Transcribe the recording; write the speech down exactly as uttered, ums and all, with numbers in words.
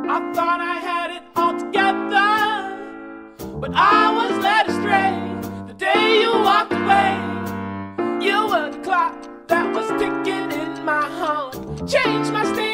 I thought I had it all together, but I was led astray the day you walked away. You were the clock that was ticking in my heart, changed my state